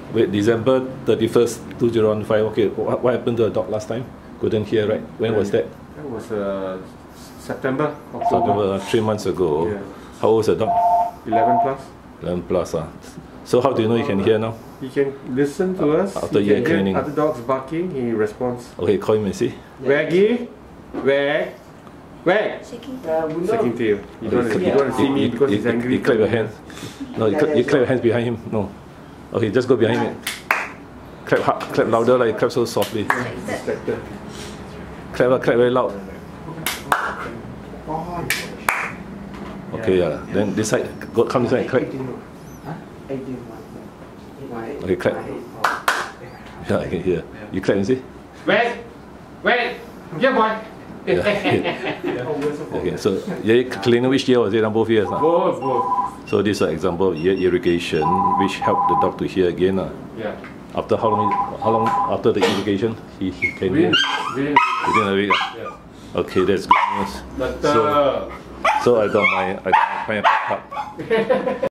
Wait, December 31st, 2015. Okay, what happened to the dog last time? Couldn't hear, right? When was that? That was September, October. 3 months ago. Yeah. How old is the dog? 11 plus. 11 plus. So how do you know he can hear now? He can listen to us. After he ear can hear cleaning. other dogs barking, he responds. Okay, call him and see. Waggy, wag, wag. Shaking Shaking tail. You don't want to see me because he's angry. You clap your hands. No, you clap your hands behind him. No. Okay, just go behind him. Clap hard, clap louder, like clap so softly. Distracted. Clap very loud. Okay, yeah. Then this side, come this side, clap. Okay, clap. Yeah, I can hear. You clap and see. Wag, wag, yeah boy. Okay, so ear cleaning, which year was it? Both years. Both. So this is an example of ear irrigation, which helped the dog to hear again. Yeah. After how long after the irrigation he can hear? Within a week. Yeah. Okay, that's good news. But So I don't mind. I find a part.